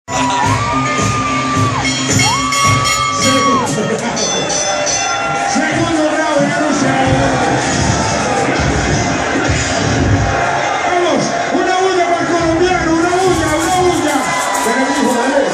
Segundo round, ya no sé. Vamos, una bulla para el colombiano, una bulla. Pero hijo, dale.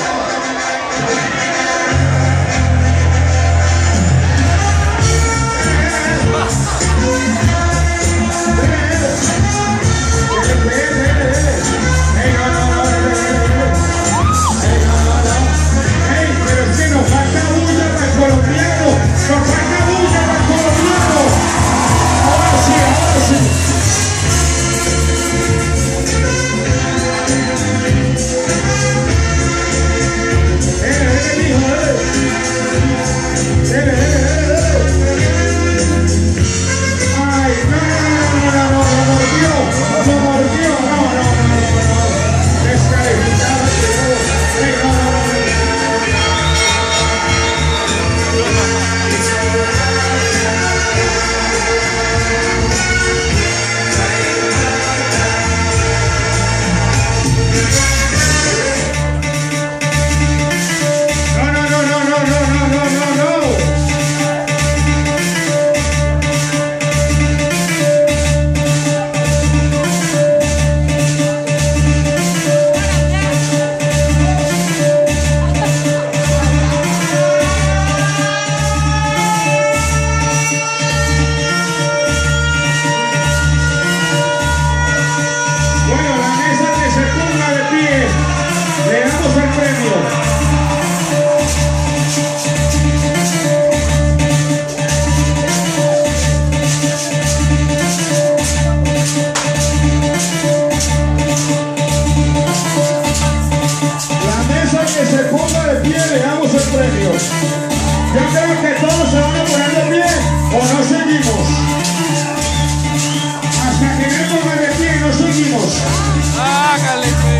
Yo creo que todos se van a poner de pie o no seguimos. Hasta que no ponga de pie no seguimos. Hágale, pues.